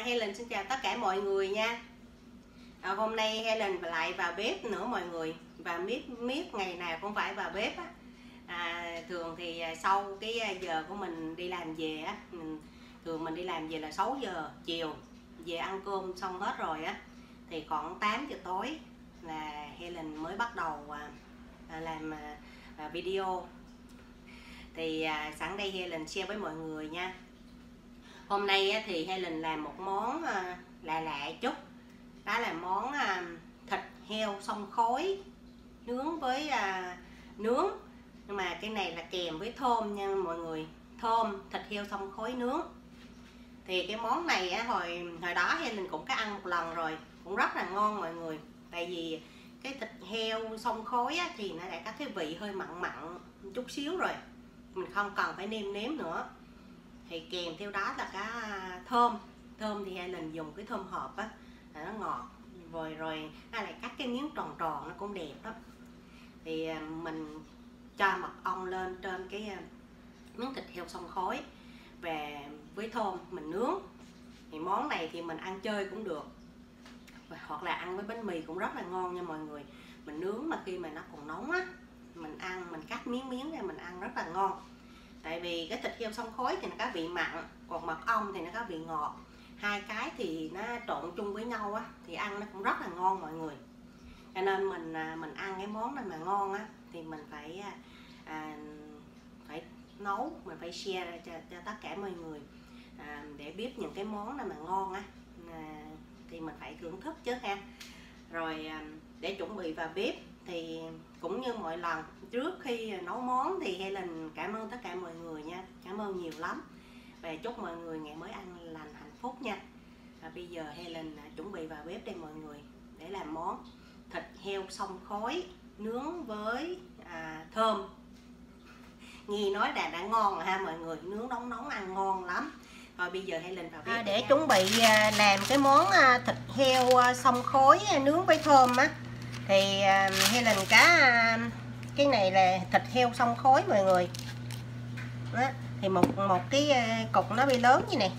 Helen xin chào tất cả mọi người nha. Hôm nay Helen lại vào bếp nữa mọi người, và miết ngày nào cũng phải vào bếp á. Thường thì sau cái giờ của mình đi làm về á, mình đi làm về là 6 giờ chiều, về ăn cơm xong hết rồi á, thì khoảng 8 giờ tối là Helen mới bắt đầu làm video. Thì sẵn đây Helen share với mọi người nha. Hôm nay thì Helen làm một món lạ chút, đó là món thịt heo xông khói nướng với nướng. Nhưng mà cái này là kèm với thơm nha mọi người, thơm thịt heo xông khói nướng. Thì cái món này hồi đó Helen cũng có ăn một lần rồi, cũng rất là ngon mọi người. Tại vì cái thịt heo xông khói thì nó đã có cái vị hơi mặn mặn chút xíu rồi, mình không cần phải nêm nếm nữa. Thì kèm theo đó là cái thơm thì Helen dùng cái thơm hộp á, nó ngọt rồi nó lại cắt cái miếng tròn tròn, nó cũng đẹp lắm. Thì mình cho mật ong lên trên cái miếng thịt heo xông khói và với thơm mình nướng. Thì món này thì mình ăn chơi cũng được, hoặc là ăn với bánh mì cũng rất là ngon nha mọi người. Mình nướng mà khi mà nó còn nóng á, mình ăn, mình cắt miếng ra mình ăn rất là ngon. Tại vì cái thịt heo xông khói thì nó có vị mặn, còn mật ong thì nó có vị ngọt. Hai cái thì nó trộn chung với nhau á, thì ăn nó cũng rất là ngon mọi người. Cho nên mình ăn cái món này mà ngon á, thì mình phải nấu, mình phải share ra cho tất cả mọi người để biết những cái món này mà ngon á, thì mình phải thưởng thức chứ ha. Rồi để chuẩn bị vào bếp thì cũng như mọi lần, trước khi nấu món thì Helen cảm ơn tất cả mọi người nha, cảm ơn nhiều lắm, và chúc mọi người ngày mới ăn lành hạnh phúc nha. Và bây giờ Helen chuẩn bị vào bếp đây mọi người, để làm món thịt heo xông khói nướng với thơm. Nghe nói đã ngon rồi ha mọi người, nướng nóng ăn ngon lắm. Rồi bây giờ Helen vào bếp để chuẩn bị làm cái món thịt heo xông khói nướng với thơm á. Thì Helen cái này là thịt heo xông khói mọi người đó. Thì một cái cục nó bị lớn như này.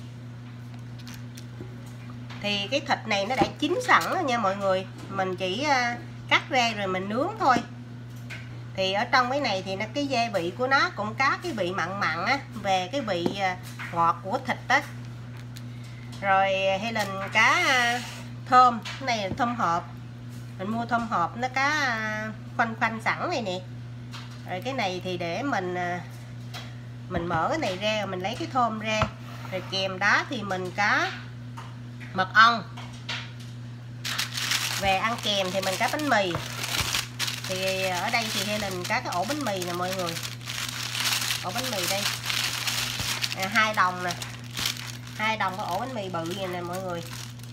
Thì cái thịt này nó đã chín sẵn rồi nha mọi người, mình chỉ cắt ra rồi mình nướng thôi. Thì ở trong cái này thì cái gia vị của nó cũng có cái vị mặn á, về cái vị ngọt của thịt á. Rồi Helen cá thơm, cái này là thơm hộp, mình mua thơm hộp nó có khoanh sẵn này nè. Rồi cái này thì để mình mở cái này ra, mình lấy cái thơm ra. Rồi kèm đó thì mình có mật ong. Về ăn kèm thì mình có bánh mì. Thì ở đây thì Helen có cái ổ bánh mì nè mọi người, ổ bánh mì đây 2 đồng nè, 2 đồng có ổ bánh mì bự vậy nè mọi người.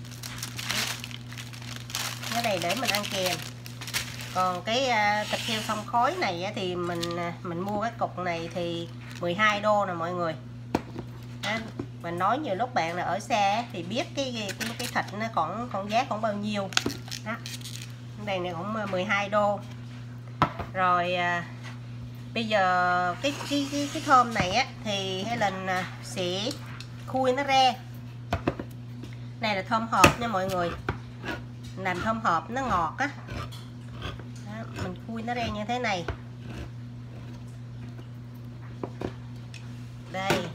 Cái này để mình ăn kèm. Còn cái thịt heo xông khói này thì mình mua cái cục này thì 12 đô nè mọi người. Đó, mình nói nhiều lúc bạn là ở xa thì biết cái thịt nó còn giá còn bao nhiêu đó. Cái này cũng 12 đô. Rồi bây giờ cái thơm này á thì Helen sẽ khui nó ra. Này là thơm hộp nha mọi người, làm thơm hộp nó ngọt á. Mình khui nó ra như thế này. Đây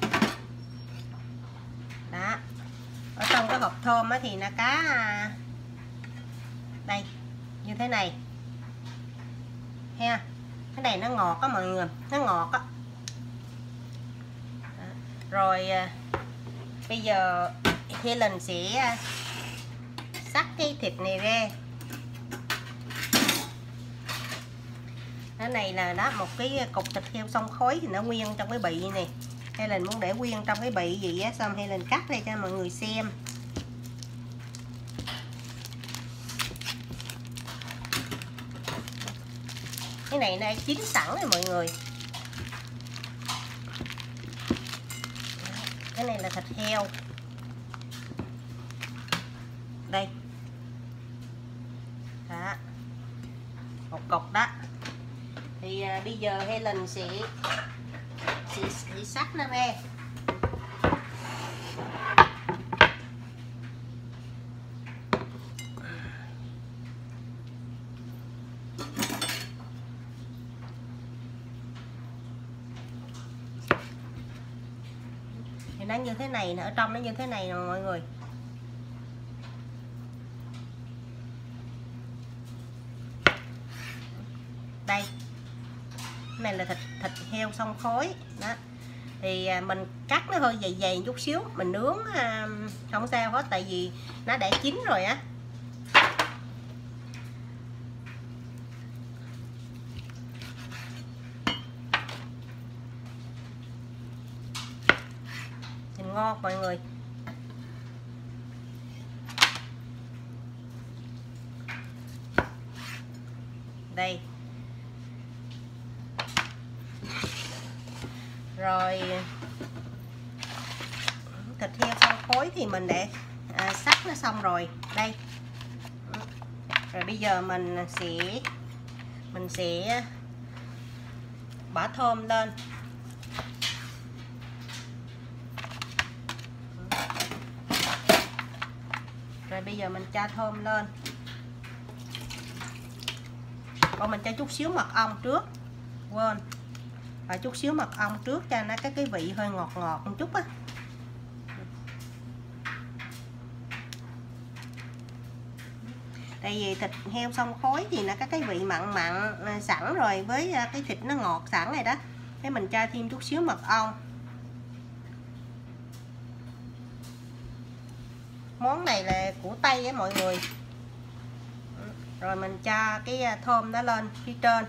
đó, ở trong cái hộp thơm á thì nó có đây như thế này ha. Cái này nó ngọt á mọi người, nó ngọt á. Rồi bây giờ Helen sẽ xắt cái thịt này ra. Cái này là đó, một cái cục thịt heo xông khói thì nó nguyên trong cái bị này. Helen muốn để nguyên trong cái bị gì á, xong Helen cắt ra cho mọi người xem. Cái này nó chín sẵn rồi mọi người. Cái này là thịt heo. Đây. Đó. Một cục đó. Thì bây giờ Helen sẽ xắt nó ra. nó như thế này, ở trong nó như thế này nè mọi người. Đây, cái này là thịt heo xông khói đó. Thì mình cắt nó hơi dày dày chút xíu, mình nướng không sao hết, tại vì nó đã chín rồi á. Nhìn ngon mọi người. Đây. Rồi thịt heo xông khói thì mình để sắc nó xong rồi. Đây. Rồi bây giờ mình sẽ bỏ thơm lên. Rồi bây giờ mình cho thơm lên. Còn mình cho chút xíu mật ong trước. Quên. Và chút xíu mật ong trước cho nó cái vị hơi ngọt ngọt một chút á. Tại vì thịt heo xông khói thì nó có cái vị mặn mặn sẵn rồi, với cái thịt nó ngọt sẵn rồi đó. Thế mình cho thêm chút xíu mật ong. Món này là của Tây á mọi người. Rồi mình cho cái thơm đó lên phía trên.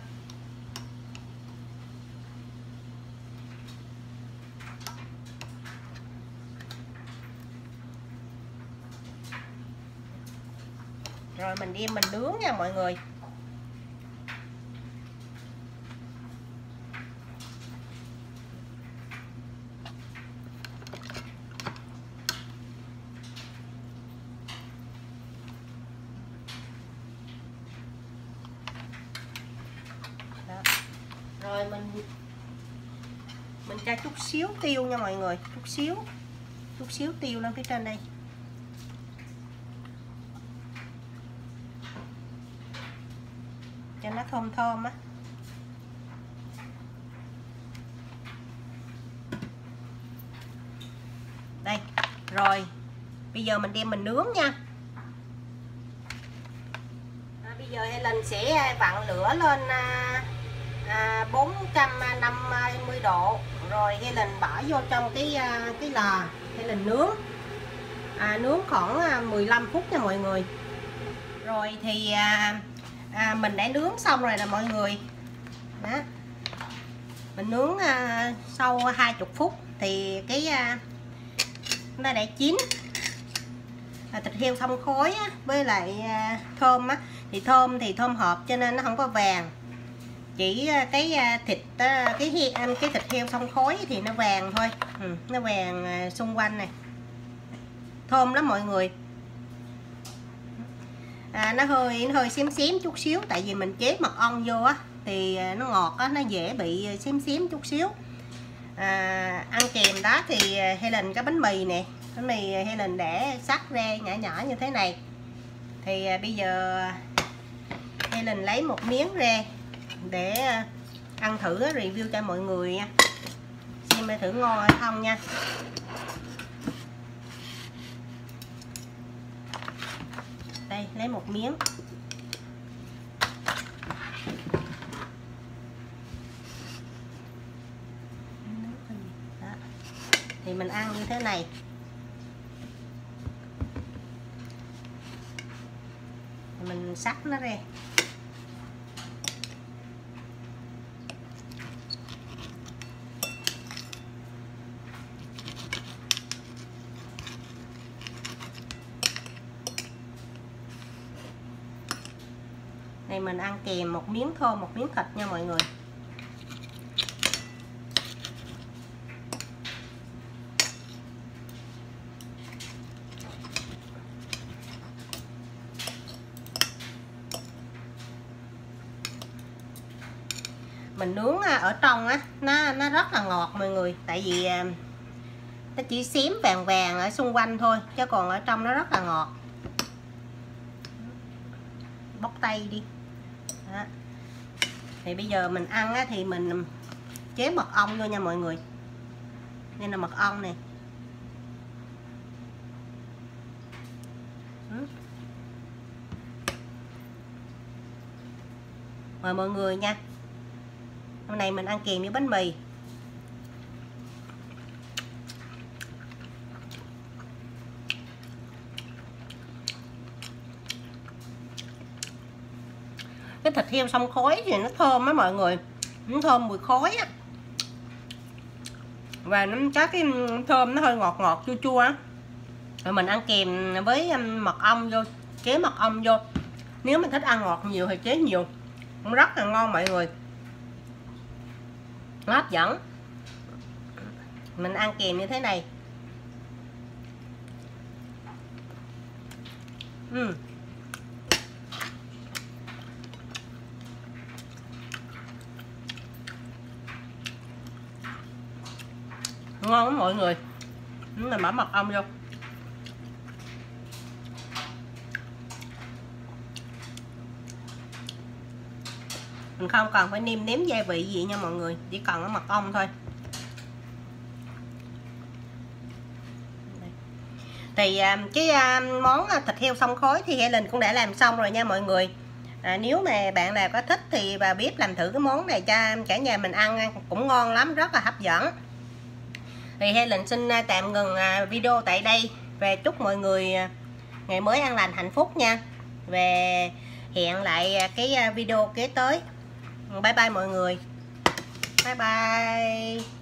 Rồi mình đem mình nướng nha mọi người. Đó. Rồi mình cho chút xíu tiêu nha mọi người, chút xíu tiêu lên phía trên đây. Cho nó thơm thơm á. Đây, rồi bây giờ mình đem mình nướng nha. Bây giờ Helen sẽ vặn lửa lên 450 độ. Rồi Helen bỏ vô trong cái lò Helen nướng. Nướng khoảng 15 phút nha mọi người. Rồi thì mình đã nướng xong rồi nè mọi người. Đó. Mình nướng sau 20 phút thì nó đã chín. Thịt heo xông khói á, với lại thơm á, thì thơm hộp cho nên nó không có vàng. Chỉ cái thịt heo xông khói thì nó vàng thôi. Nó vàng xung quanh này. Thơm lắm mọi người. Nó hơi xém xém chút xíu, tại vì mình chế mật ong vô á thì nó ngọt á, nó dễ bị xém xém chút xíu. Ăn kèm đó thì Helen có bánh mì nè, bánh mì Helen để sắc ra nhỏ nhỏ như thế này. Thì bây giờ Helen lấy một miếng ra để ăn thử, review cho mọi người nha, xem thử ngon hay không nha. Đây, lấy một miếng. Đó. Thì mình ăn như thế này. Mình sắc nó ra. Này mình ăn kèm một miếng thơm, một miếng thịt nha mọi người. Mình nướng ở trong á, nó rất là ngọt mọi người. Tại vì nó chỉ xém vàng vàng ở xung quanh thôi, chứ còn ở trong nó rất là ngọt. Bóc tay đi. Đó. Thì bây giờ mình ăn á, thì mình chế mật ong vô nha mọi người. Đây là mật ong này. Mời mọi người nha. Hôm nay mình ăn kèm với bánh mì. Cái thịt heo xông khói thì nó thơm á mọi người, nó thơm mùi khói á, và nó có cái thơm nó hơi ngọt ngọt chua chua á. Rồi mình ăn kèm với mật ong vô, chế mật ong vô. Nếu mình thích ăn ngọt nhiều thì chế nhiều, cũng rất là ngon mọi người, nó hấp dẫn. Mình ăn kèm như thế này. Ngon lắm mọi người. Mình bỏ mật ong vô. Mình không cần phải nêm nếm gia vị gì nha mọi người, chỉ cần có mật ong thôi. Thì cái món thịt heo xông khói thì Helen cũng đã làm xong rồi nha mọi người. Nếu mà bạn nào có thích thì vào bếp làm thử cái món này cho cả nhà mình ăn, cũng ngon lắm, rất là hấp dẫn. Thì Helen xin tạm ngừng video tại đây, và chúc mọi người ngày mới an lành hạnh phúc nha. Và hẹn lại cái video kế tới. Bye bye mọi người. Bye bye.